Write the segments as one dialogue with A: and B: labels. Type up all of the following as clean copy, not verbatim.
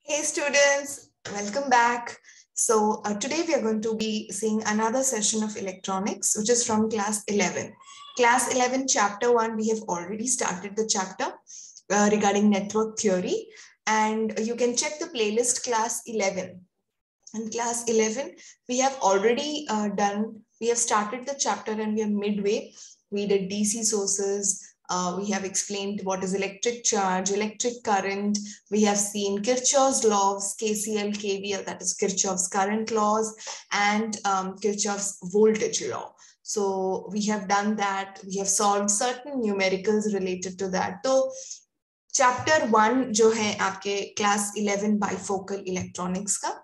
A: Hey students, welcome back. So today we are going to be seeing another session of electronics, which is from class 11. Class 11 chapter 1, we have already started the chapter regarding network theory, and you can check the playlist class 11. In class 11, we have already we have started the chapter and we are midway. We did DC sources. We have explained what is electric charge, electric current. We have seen Kirchhoff's laws, KCL, KVL, that is Kirchhoff's current laws, and Kirchhoff's voltage law. So we have done that. We have solved certain numericals related to that. So chapter 1 जो है आपके class 11 bifocal electronics का,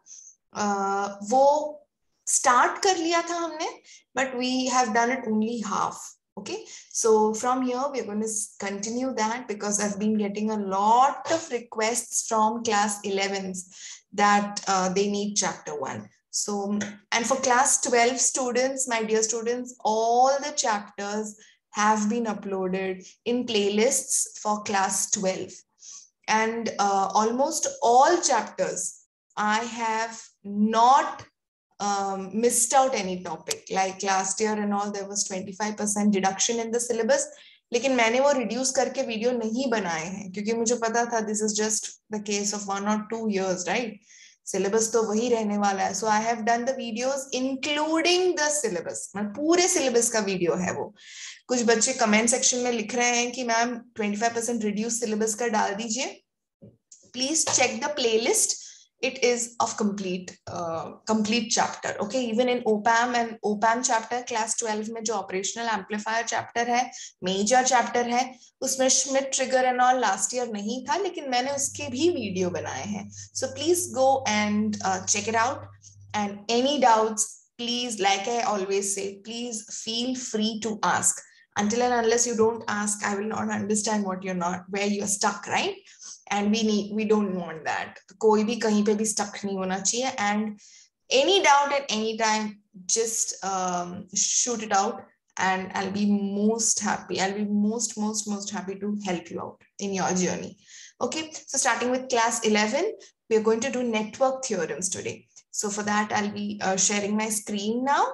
A: वो start कर लिया था हमने, but we have done it only half. Okay, so from here we're going to continue that because I've been getting a lot of requests from class 11s that they need chapter 1. So, and for class 12 students, my dear students, all the chapters have been uploaded in playlists for class 12. And almost all chapters, I have not missed out any topic. Like last year and all, there was 25% deduction in the syllabus. लेकिन मैंने वो reduce करके video नहीं बनाए हैं क्योंकि मुझे पता था this is just the case of 1 or 2 years, right? Syllabus तो वही रहने वाला है. So I have done the videos including the syllabus. मतलब पूरे syllabus का वीडियो है वो. कुछ बच्चे कमेंट सेक्शन में लिख रहे हैं कि मैम 25% रिड्यूस सिलेबस का डाल दीजिए. Please check the playlist. It is of complete chapter. Okay, even in OPAM and OPAM chapter class 12 में जो operational amplifier chapter है, major chapter है, उसमें Schmitt trigger and all last year नहीं था, लेकिन मैंने उसके भी वीडियो बनाए हैं. So please go and check it out. And any doubts, please, like I always say, please feel free to ask. Until and unless you don't ask, I will not understand where you're stuck, right? And we don't want that. कोई भी कहीं पे भी stuck नहीं होना चाहिए. And any doubt at any time, just shoot it out, and I'll be most happy. I'll be most happy to help you out in your journey. Okay, so starting with class 11, we are going to do network theorems today. So for that, I'll be sharing my screen now.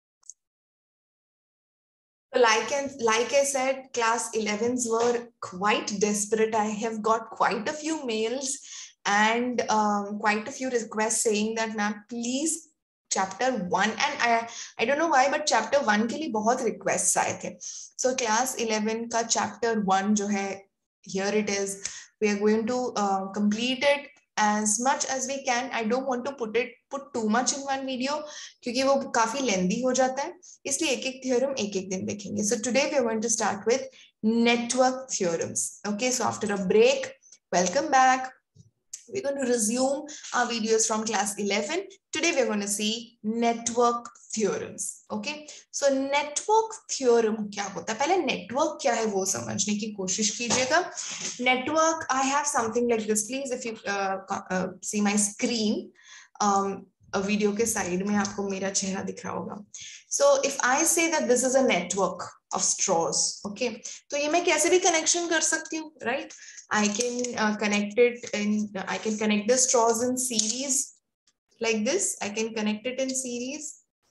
A: Like I said, class 11s were quite desperate. I have got quite a few mails and quite a few requests saying that ma'am, please chapter 1, and I don't know why, but chapter 1 के लिए बहुत requests आए थे. So class 11 का chapter 1 जो है, here it is. We are going to complete it as much as we can. I don't want to put too much in one video क्योंकि वो काफी lengthy हो जाता है, इसलिए एक theorem एक दिन देखेंगे. So today we are going to start with network theorems. Okay, so after a break, welcome back. We're going to resume our videos from class 11. Today we're going to see network theorems. Okay, so network theorem क्या होता है, पहले network क्या है वो समझने की कोशिश कीजिएगा. Network, I have something like this. Please, if you see my screen, video के साइड में आपको मेरा चेहरा दिख रहा होगा. So if I say that this is a network of straws, okay, तो ये मैं कैसे भी connection कर सकती हूँ, right? I can connect the straws in series like this. I can connect it in series,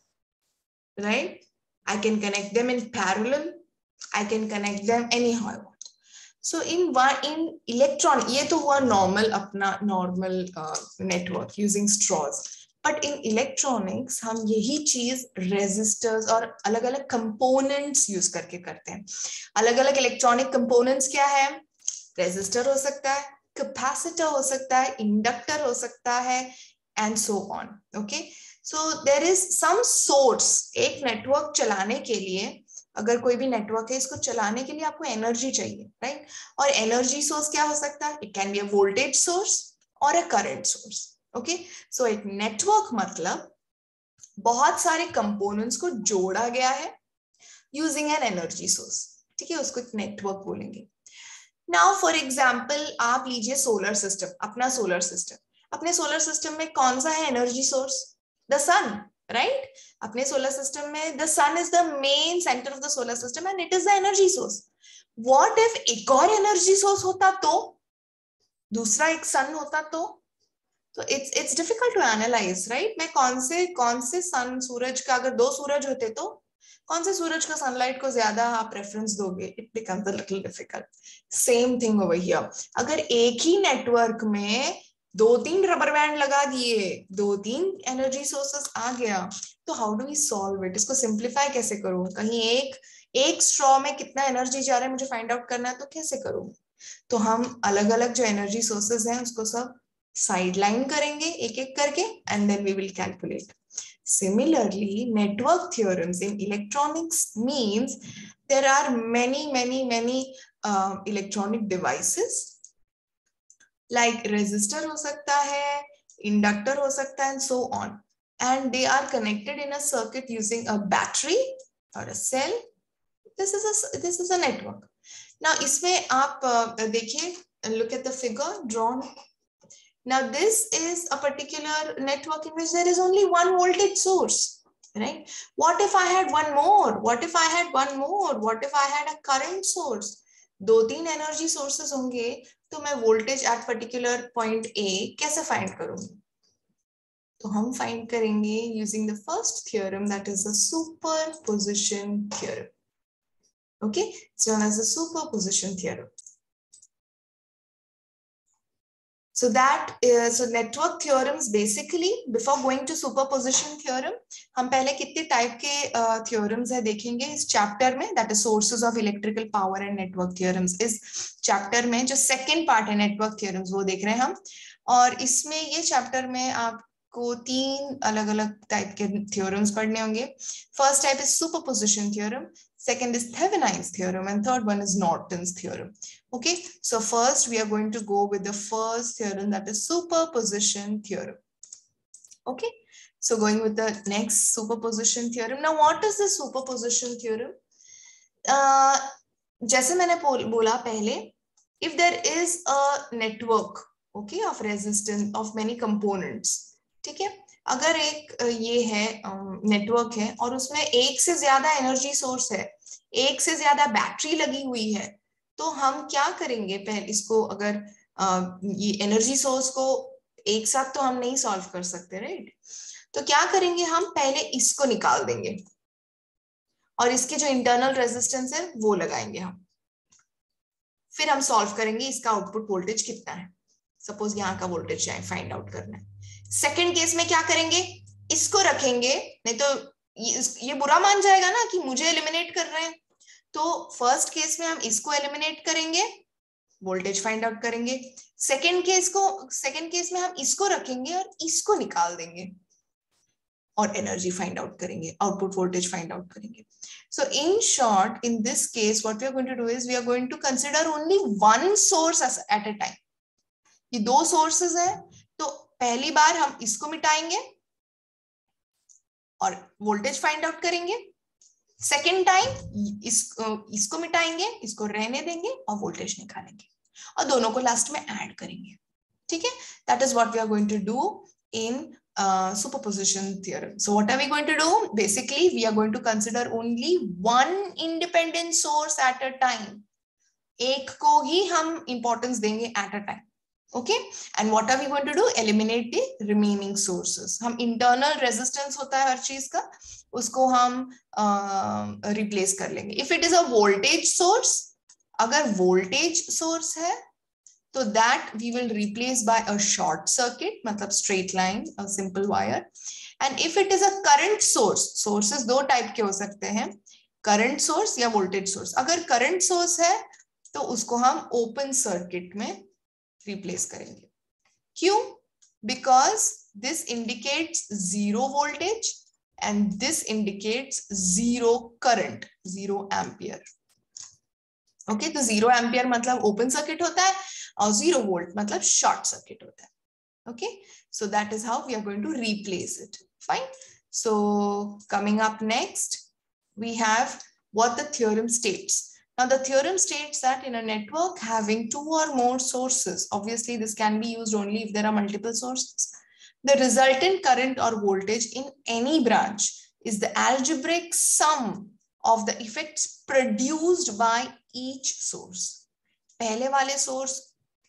A: right? I can connect them in parallel. I can connect them anyhow I want. So in electron, ये तो हुआ normal network using straws. But in electronics हम यही चीज resistors और अलग-अलग components use करके करते हैं. अलग-अलग electronic components क्या है? Resistor हो सकता है, capacitor हो सकता है, inductor हो सकता है, and so on. Okay, so there is some source. एक network चलाने के लिए, अगर कोई भी network है, इसको चलाने के लिए आपको energy चाहिए, right? और energy source क्या हो सकता है? It can be a voltage source or a current source. Okay, so एक network मतलब बहुत सारे components को जोड़ा गया है using an energy source. ठीक है, उसको एक network बोलेंगे. Now, for example, आप लीजिए solar system, अपना solar system. अपने solar system में कौन सा है energy source? The sun, right? अपने solar system में the sun is the main center of the solar system and it is the energy source. What if एक और energy source होता तो? दूसरा एक sun होता तो? तो it's difficult to analyse, right? मैं कौन से सन, सूरज का, अगर दो सूरज होते तो कौन से सूरज का सनलाइट को ज्यादा आप प्रेफरेंस दोगे? It becomes a little difficult. Same thing over here. अगर एक ही नेटवर्क में 2-3 रबर बैंड लगा दिए, 2-3 एनर्जी सोर्सेस आ गया, तो how do we solve it? इसको सिंप्लीफाई कैसे करूं? कहीं एक स्ट्रॉ में कितना एनर्जी जा रहा है मुझे फाइंड आउट करना है, तो कैसे करूं? तो हम अलग अलग जो एनर्जी सोर्सेज हैं उसको सब साइडलाइन करेंगे एक एक करके, and then we will calculate. Similarly, network theorems in electronics means there are many electronic devices like resistor हो सकता है, inductor हो सकता है, and so on, and they are connected in a circuit using a battery or a cell. This is a network. Now इसमें आप देखिए, look at the figure drawn. Now this is a particular network in which there is only one voltage source, right? What if I had one more? What if I had one more? What if I had a current source? 2-3 energy sources होंगे, तो मैं voltage at particular point A कैसे find करूंगी? तो हम find करेंगे using the first theorem, that is the superposition theorem. Okay, it's known as the superposition theorem. So network theorems basically, before going to superposition theorem, हम पहले कितने type के theorems है देखेंगे इस चैप्टर में, that is sources of electrical power and network theorems. इस chapter में जो सेकेंड पार्ट है network theorems वो देख रहे हैं हम, और इसमें ये चैप्टर में आपको 3 अलग अलग टाइप के theorems पढ़ने होंगे. First type is superposition theorem, second is Thevenin's theorem, and third one is Norton's theorem. Okay, so first we are going to go with the first theorem, that is superposition theorem. Okay, so going with the next superposition theorem. Now what is the superposition theorem? जैसे मैंने बोला पहले, if there is a network, okay, of resistance of many components, ठीक है, अगर एक ये है नेटवर्क है और उसमें एक से ज्यादा एनर्जी सोर्स है, एक से ज्यादा बैटरी लगी हुई है, तो हम क्या करेंगे? पहले इसको, अगर ये एनर्जी सोर्स को एक साथ तो हम नहीं सॉल्व कर सकते, राइट? तो क्या करेंगे? हम पहले इसको निकाल देंगे और इसके जो इंटरनल रेजिस्टेंस है वो लगाएंगे हम. फिर हम सॉल्व करेंगे इसका आउटपुट वोल्टेज कितना है. सपोज यहाँ का वोल्टेज है, फाइंड आउट करना है. सेकेंड केस में क्या करेंगे? इसको रखेंगे, नहीं तो ये बुरा मान जाएगा ना कि मुझे एलिमिनेट कर रहे हैं. तो फर्स्ट केस में हम इसको एलिमिनेट करेंगे, वोल्टेज फाइंड आउट करेंगे. सेकेंड केस में हम इसको रखेंगे और इसको निकाल देंगे और एनर्जी फाइंड आउट करेंगे, आउटपुट वोल्टेज फाइंड आउट करेंगे. So in short, in this case, what we are going to do is we are going to consider only one source at a time. ये 2 sources है, तो पहली बार हम इसको मिटाएंगे और वोल्टेज फाइंड आउट करेंगे. सेकेंड टाइम इसको मिटाएंगे, इसको रहने देंगे और वोल्टेज निकालेंगे, और दोनों को लास्ट में ऐड करेंगे. ठीक है, that is what we are going to do in superposition theorem. So what are we going to do? Basically, we are going to consider only one independent source at a time. एक को ही हम importance देंगे at a time. Okay? And what are we going to do? Eliminate the remaining sources. हम internal resistance होता है हर चीज का, उसको हम replace कर लेंगे. If it is a voltage source, अगर voltage source है, so that we will replace by a short circuit, मतलब straight line, a simple wire. And if it is a current source, sources 2 type के हो सकते हैं, current source या voltage source. अगर current source है तो उसको हम open circuit में replace करेंगे. क्यों? Because this indicates 0 voltage and this indicates 0 current, 0 ampere. Okay, तो 0 ampere मतलब open circuit होता है और 0 volt मतलब short circuit होता है. Okay, so that is how we are going to replace it. Fine. So coming up next, we have what the theorem states. Now the theorem states that in a network having 2 or more sources, obviously this can be used only if there are multiple sources, the resultant current or voltage in any branch is the algebraic sum of the effects produced by each source. पहले वाले source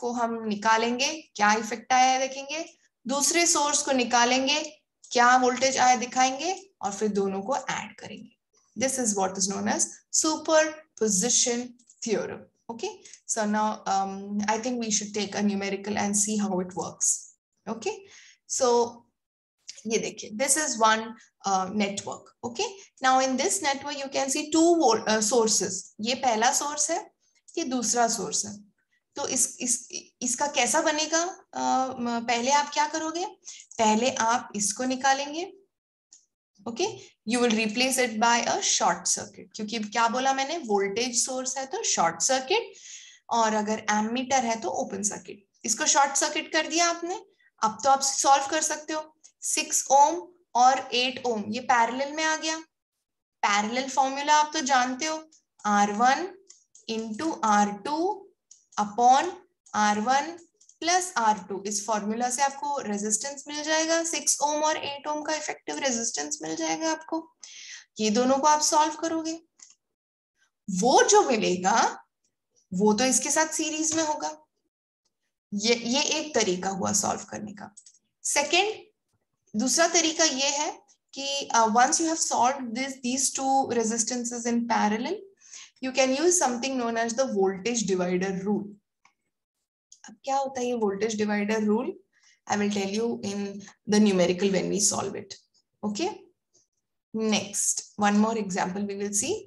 A: को हम निकालेंगे, क्या effect आया है देखेंगे, दूसरे सोर्स को निकालेंगे, क्या वोल्टेज आया दिखाएंगे, और फिर दोनों को ऐड करेंगे. This is what is known as superposition theorem. Okay, so now I think we should take a numerical and see how it works. Okay, so ये देखिए, this is one network. Okay, now in this network you can see two sources. ये पहला source है, ये दूसरा source है. तो इसका कैसा बनेगा? पहले आप क्या करोगे? पहले आप इसको निकालेंगे. Okay, you will replace it by a short circuit, क्योंकि क्या बोला मैंने, वोल्टेज सोर्स है तो शॉर्ट सर्किट, और अगर एमीटर है तो ओपन सर्किट. इसको शॉर्ट सर्किट कर दिया आपने. अब तो आप सॉल्व कर सकते हो. 6 ओम और 8 ओम ये पैरेलल में आ गया. पैरेलल फॉर्मूला आप तो जानते हो, R1 into R2 upon R1 plus R2. इस फॉर्मूला से आपको रेजिस्टेंस मिल जाएगा. 6 ओम और 8 ओम का इफेक्टिव रेजिस्टेंस मिल जाएगा आपको. ये दोनों को आप सॉल्व करोगे, वो जो मिलेगा वो तो इसके साथ सीरीज में होगा. ये एक तरीका हुआ सॉल्व करने का. सेकंड, दूसरा तरीका ये है कि once you have solved these two resistances in parallel, you can use something known as the voltage divider rule. अब क्या होता है ये voltage divider rule? I will tell you in the numerical when we solve it. Okay. Next, one more example we will see.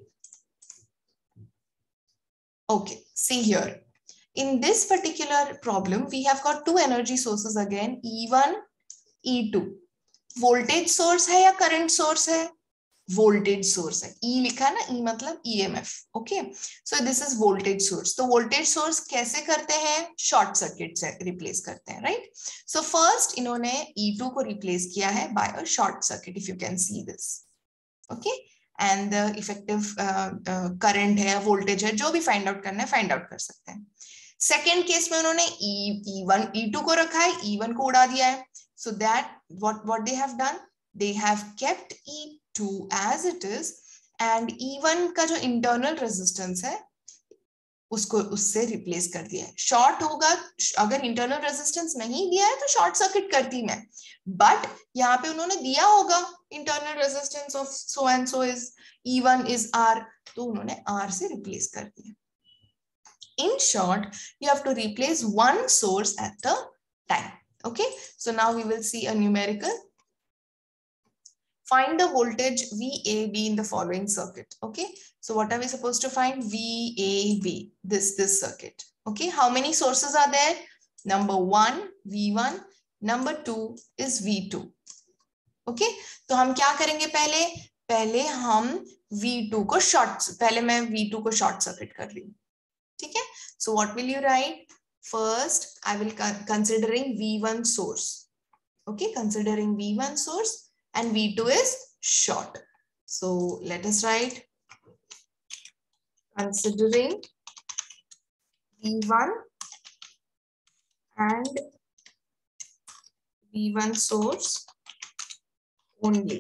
A: Okay, see here. In this particular problem, we have got two energy sources again, E1, E2. Voltage source है या current source है? Voltage source है. E लिखा ना, E मतलब EMF. Okay, so this is voltage source. तो voltage source कैसे करते हैं? शॉर्ट सर्किट से रिप्लेस करते हैं, राइट? सो फर्स्ट इन्होंने E2 को रिप्लेस किया है by a short circuit, if you can see this. Okay, and the effective current है, वोल्टेज है, जो भी फाइंड आउट करना है फाइंड आउट कर सकते हैं. सेकेंड केस में उन्होंने E1 E2 को रखा है, E1 को उड़ा दिया है. So that what they have done, they have kept E2 as it is, and E1 का जो internal resistance है उसको उससे रिप्लेस कर दिया है. शॉर्ट होगा, अगर इंटरनल रेजिस्टेंस नहीं दिया है तो शॉर्ट सर्किट करती मैं, बट यहाँ पे उन्होंने दिया होगा internal resistance of so and so is E1 is R, तो उन्होंने R से रिप्लेस कर दिया. In short, you have to replace one source at a time. Okay, so now we will see a numerical. Find the voltage VAB in the following circuit. Okay, so what are we supposed to find? VAB, this circuit. Okay, how many sources are there? Number 1 V1, number 2 is V2. Okay, तो हम क्या करेंगे? पहले हम V2 को पहले मैं V2 को शॉर्ट सर्किट कर रही हूँ. ठीक है, so what will you write? First, I will considering V1 source. Okay, considering V1 source, and V2 is short. So let us write considering V1 and V1 source only.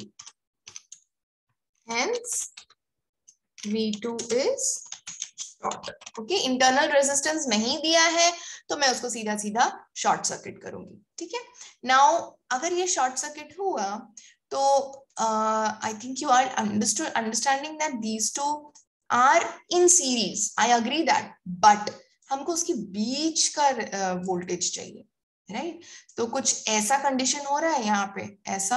A: Hence, V2 is short. Okay, internal resistance नहीं दिया है तो मैं उसको सीधा सीधा short circuit करूंगी. ठीक है, नाउ अगर ये शॉर्ट सर्किट हुआ तो I think you are understanding that these two are in series. I agree that, but हमको उसके बीच का वोल्टेज चाहिए, राइट? तो कुछ ऐसा कंडीशन हो रहा है यहाँ पे, ऐसा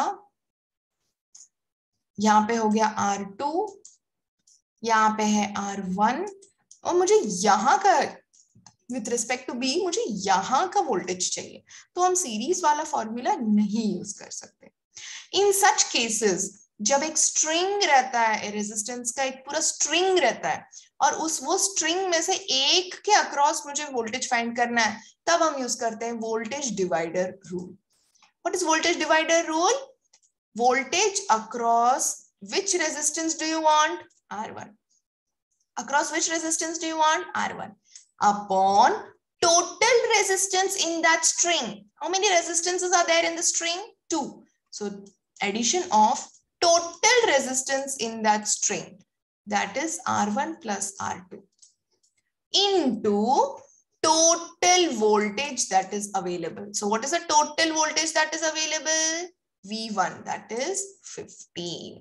A: यहाँ पे हो गया R2, यहाँ पे है R1, और मुझे यहाँ का विथ रिस्पेक्ट टू B मुझे यहाँ का वोल्टेज चाहिए, तो हम सीरीज वाला फॉर्मूला नहीं यूज कर सकते. इन सच केसेस जब एक स्ट्रिंग रहता है, रेजिस्टेंस का एक पूरा स्ट्रिंग रहता है, और वो स्ट्रिंग में से एक के अक्रॉस मुझे वोल्टेज फाइंड करना है, तब हम यूज करते हैं voltage divider rule. What is voltage divider rule? Voltage across which resistance do you want? R1. Across which resistance do you want? R1. Upon total resistance in that string. How many resistances are there in the string? 2. So addition of total resistance in that string, that is R1 plus R2, into total voltage that is available. So what is the total voltage that is available? V1, that is 15.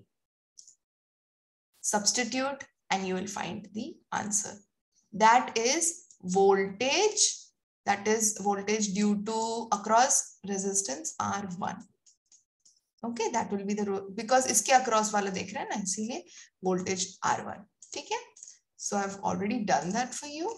A: Substitute and you will find the answer. That is voltage, that is voltage due to across resistance R1. Okay, that will be the rule, because इसके across वाला देख रहे हैं ना, इसीलिए voltage R1. ठीक है? So I've already done that for you.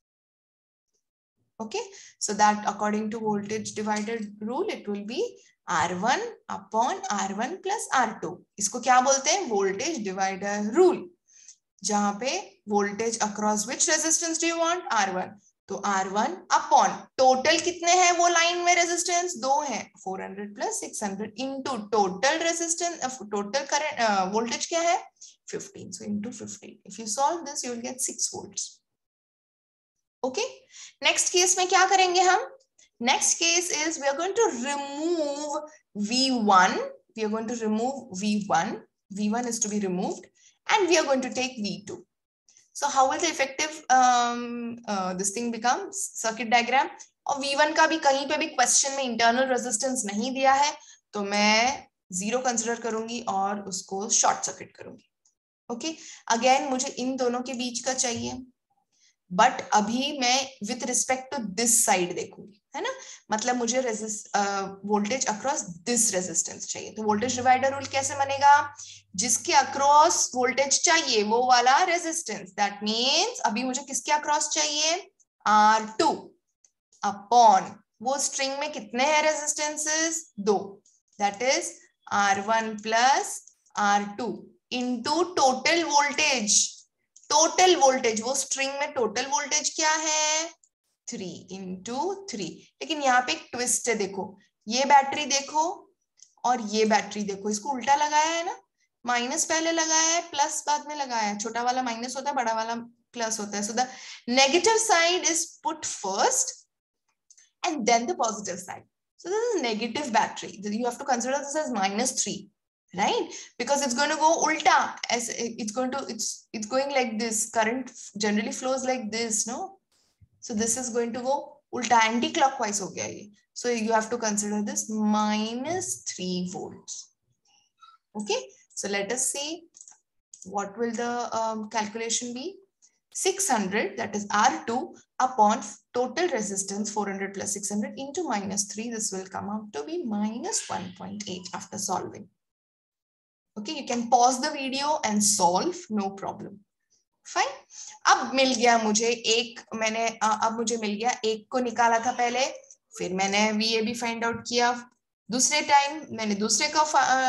A: Okay, so that according to voltage divided rule, it will be R1 upon R1 plus R2. इसको क्या बोलते हैं? Voltage divider rule. जहां पे voltage across which resistance do you want? R1. तो R1 upon total कितने हैं वो लाइन में resistance? 2 हैं, 400 plus 600 into total resistance, total current voltage क्या है? 15. So into 15. If you solve this, you will get 6 volts. Okay, next case में क्या करेंगे हम? Next case is we are going to remove V1. We are going to remove V1. V1 is to be removed, and we are going to take V2. So how will the effective this thing become? Circuit diagram. और V1 का भी कहीं पे भी question में internal resistance नहीं दिया है, तो मैं 0 consider करूंगी और उसको short circuit करूंगी. Okay, again मुझे इन दोनों के बीच का चाहिए. बट अभी मैं with respect to this side देखूंगी, है ना? मतलब मुझे वोल्टेज अक्रॉस दिस रेजिस्टेंस चाहिए. तो वोल्टेज डिवाइडर रूल कैसे बनेगा? जिसके अक्रॉस वोल्टेज चाहिए वो वाला रेजिस्टेंस. दैट मींस अभी मुझे किसके अक्रॉस चाहिए? R2 अपॉन वो स्ट्रिंग में कितने हैं रेजिस्टेंसेस? 2. That is R1 plus R2 into total voltage. Total voltage, वो स्ट्रिंग में टोटल वोल्टेज क्या है? 3 into 3. लेकिन यहाँ पे एक ट्विस्ट है, देखो ये बैटरी देखो और ये बैटरी देखो, इसको उल्टा लगाया है ना. माइनस पहले लगाया है, प्लस बाद में लगाया है. छोटा वाला माइनस होता है, बड़ा वाला प्लस होता है. So the negative side is put first and then the positive side. So this is negative battery. You have to consider this as -3. Right, because it's going to go ulta, as it's going like this. Current generally flows like this, no? So this is going to go ulta, anti-clockwise ho gaya ye. So you have to consider this -3 volts. Okay, so let us see what will the calculation be. 600, that is R2 upon total resistance 400 plus 600 into -3. This will come out to be -1.8 after solving. Okay, you can pause the video and solve, no problem. Fine. अब मिल गया मुझे एक, मैंने अब मुझे मिल गया एक को निकाला था पहले, फिर मैंने VAB फाइंड आउट किया. दूसरे टाइम मैंने दूसरे को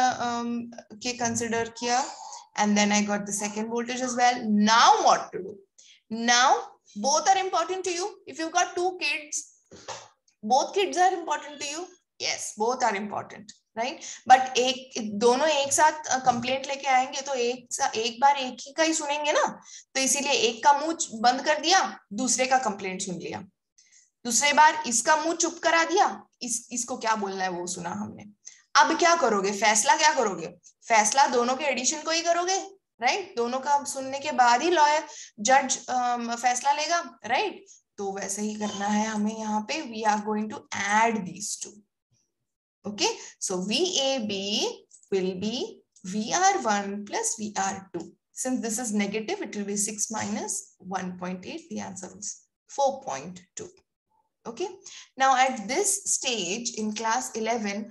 A: के कंसिडर किया, and then I got the second voltage as well. Now what to do? Now both are important to you. If you've got 2 kids, both kids are important to you. Yes, both are important. Right, but एक दोनों एक साथ complaint लेके आएंगे तो एक बार एक ही का ही सुनेंगे ना. तो इसीलिए एक का मुंह बंद कर दिया, दूसरे का कंप्लेंट सुन लिया. दूसरे बार इसका मुंह चुप करा दिया, इसको क्या बोलना है वो सुना हमने. अब क्या करोगे? फैसला क्या करोगे? फैसला दोनों के एडिशन को ही करोगे. राइट, दोनों का सुनने के बाद ही लॉयर जज फैसला लेगा. राइट, तो वैसे ही करना है हमें यहाँ पे. We are going to add these two. Okay, so VAB will be VR1 plus VR2. Since this is negative, it will be 6 minus 1.8. The answer is 4.2. Okay, now at this stage in class 11,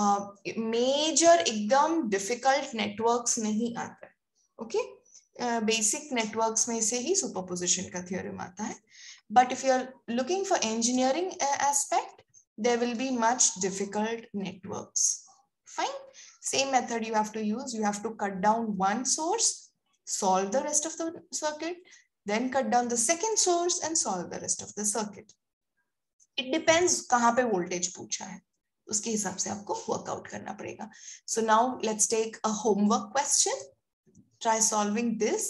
A: major एकदम difficult networks नहीं आता है. Okay, basic networks में से ही superposition का theorem आता है. But if you are looking for engineering aspect, there will be much difficult networks. Fine. Same method you have to use. You have to cut down one source, solve the rest of the circuit, then cut down the second source and solve the rest of the circuit. It depends कहाँ पे voltage पूछा है, उसके हिसाब से आपको workout करना पड़ेगा. So now let's take a homework question. Try solving this.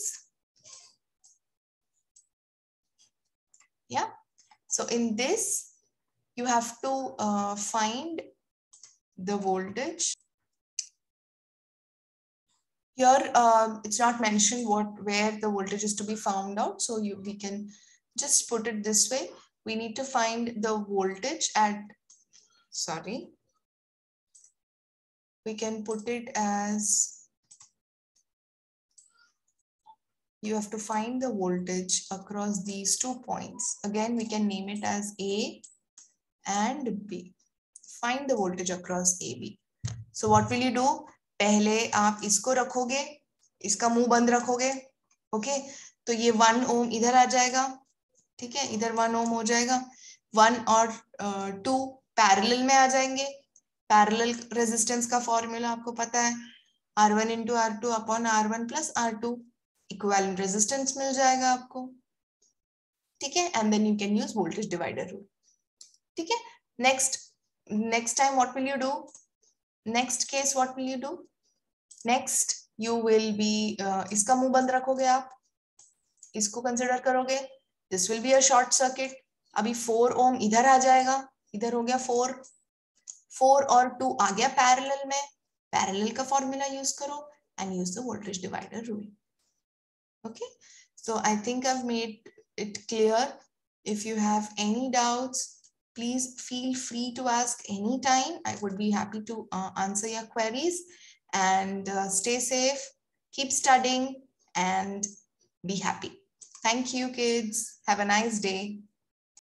A: Yeah. So in this, you have to find the voltage. Here it's not mentioned where the voltage is to be found out, so we can just put it this way. we need to find the voltage at, sorry, we can put it as, you have to find the voltage across these 2 points. Again, we can name it as A and B. Find the voltage across AB. So what will you do? पहले आप इसको रखोगे, इसका मुंह बंद रखोगे, okay? तो ये 1 ओम इधर आ जाएगा, ठीक है? इधर 1 ओम हो जाएगा, 1 और 2 पैरेलल में आ जाएंगे. पैरेलल रेजिस्टेंस का फॉर्मूला आपको पता है, R1 into R2 upon R1 plus R2. Equivalent resistance मिल जाएगा आपको, ठीक है? And then you can use voltage divider rule, ठीक है? Next time what will you do? Next case what will you do? Next you will be, इसका मुंह बंद रखोगे आप, इसको कंसिडर करोगे, this will be a short circuit. अभी 4 ओम इधर आ जाएगा, इधर हो गया 4 और 2 आ गया पैरेलल में, पैरेलल का फॉर्मूला यूज करो and use the voltage divider rule. Okay, so I think I've made it clear. If you have any doubts, please feel free to ask anytime. I would be happy to answer your queries, and stay safe, keep studying, and be happy. Thank you, kids. Have a nice day.